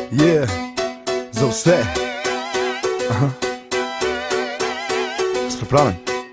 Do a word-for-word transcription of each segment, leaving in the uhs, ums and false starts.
Je, za vse. Aha. Si pripravljen?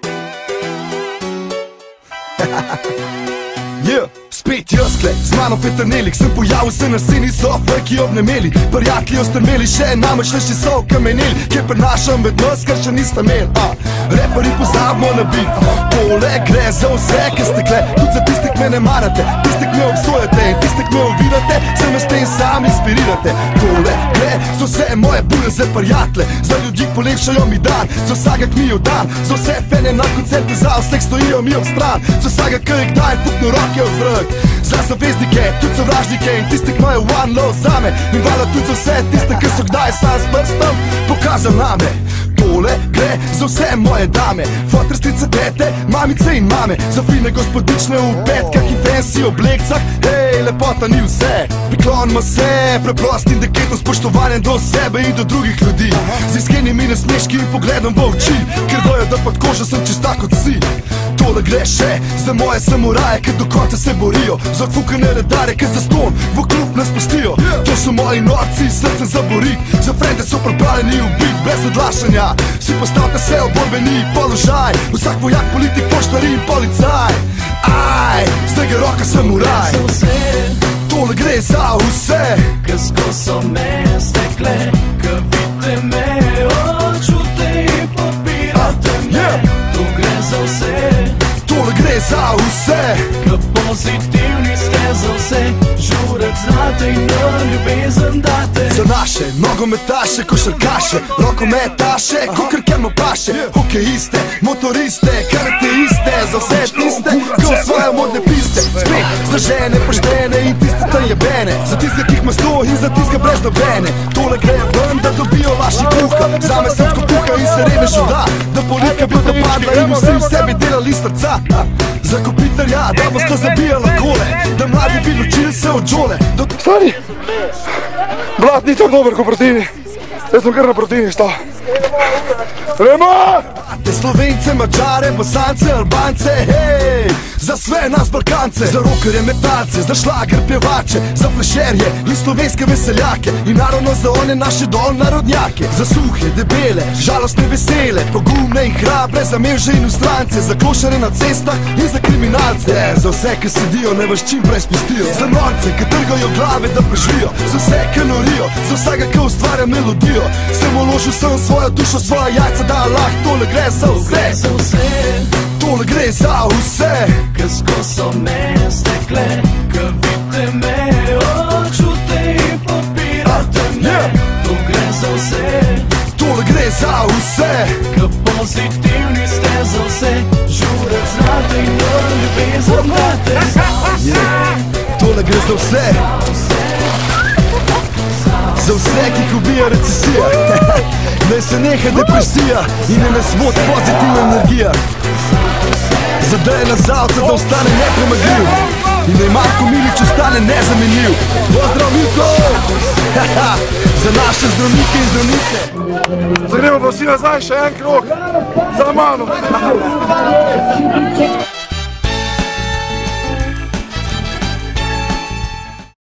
Je, spet jaz kle, z mano Petrnelik. Sem pojavil se na sceni, so fajki obnemeli. Prijatelji ostrmeli, še namreč leši so okameneli. Kje prenašam med nas, kar še niste imeli. Reperi pozabimo na bit. Tole gre za vse, ki ste kle. Tudi za tisti, ki me ne marate, tisti, ki me obsojate in tisti, ki me ovirate, se me s tem sami inspirirate. Tole gre za vse moje buleze prijatelje, za ljudi, ki polepšajo mi dan, za vsega, ki mi je dan, za vse fene na koncerte, za vse, ki stojijo mi ob stran, za vsega, ki je kdaj puknil roke v zrak. Za zaveznike, tudi sovražnike in tisti, ki imajo one love zame. In valjda tudi za vse tiste, ki so kdaj sam s prstom pokazal name. Tole gre za vse moje dame, fotristrice, tete, mamice in mame, za fine gospodične v petkah in fancy oblekcah. Hej, lepota ni vse, priklonimo se preprostim deketom, spoštovanjem do sebe in do drugih ljudi, z iskrenimi nasmeški in pogledom v oči, ker vejo, da pod kožo sem čista kot si. Tole gre še za moje samuraje, ki do konca se borijo, za odfukane redare, ki za ston v klub nas pustijo. To so moji norci, srcem za borit, za frende so pripravljeni ubit brez odlašanja. Vsi postavite se v borbeni položaj, vsak vojak, politik, poštar in policaj. Aj, zdaj gre roka samuraj. Tole gre za vse, ki skozi so me stekle, ki vidite me, očute in podpirate me. To gre za vse, tole gre za vse, ki pozitivni ste za vse. Žurek znate in na ljubezen date, za naše nogometaše, košarkaše, rokometaše, kakor kjerno paše, hokejiste, motoriste, karateiste, za vse tiste, ki v svoje modne piste spet zdražene, poštene in tiste tam jebene, za tiste, ki jih ima sto in za tiste brez nobene. Tole gre ven, da dobijo vaši kuha, zame srpsko puha in se rene žuda, da politika bi dopadla in vsi v sebi delali srca. Za kopitelja, da boste zabijala kole, da mladi bi učili se od žole. Stari, blat ni tako dober kot Proteini. Jaz sem kar na Proteini stal. Remo! Slovence, Mačare, Bosance, Albance, hej! Za sve nas Balkance, za rokerje, metalce, za šlager, pjevače, za flešerje in slovenske veseljake in naravno za one naše dol narodnjake. Za suhe, debele, žalostne, vesele, pogumne in hrabre, za mevže in ustrance, za klošare na cestah in za kriminalce. Za vse, ki sedijo, ne vas čim prej spustijo, za norce, ki trgajo glave, da preživijo, za vse, ki norijo, za vsega, ki ustvarja melodijo. Sem uložil sem svojo dušo, svoja jajca, da lahko. Tole gre za vse, tole gre za vse, ki skozi so me stekle, ki vidite me, očute in podpirate me. To gre za vse, tole gre za vse, ki pozitivni ste za vse. Žurek znate in na ljubezen date, tole gre za vse, za vse, ki jih ubija recesija. Naj se neha depresija in ne nas vodi pozitivna energija. Za Dejana Zavca, da ostane nepremagljiv in naj Marko Milič ostane nezamenljiv. Pozdrav Milko! Za naše zdravnike in zdravnice. Zagremo pa vsi nazaj še en krog, za mano.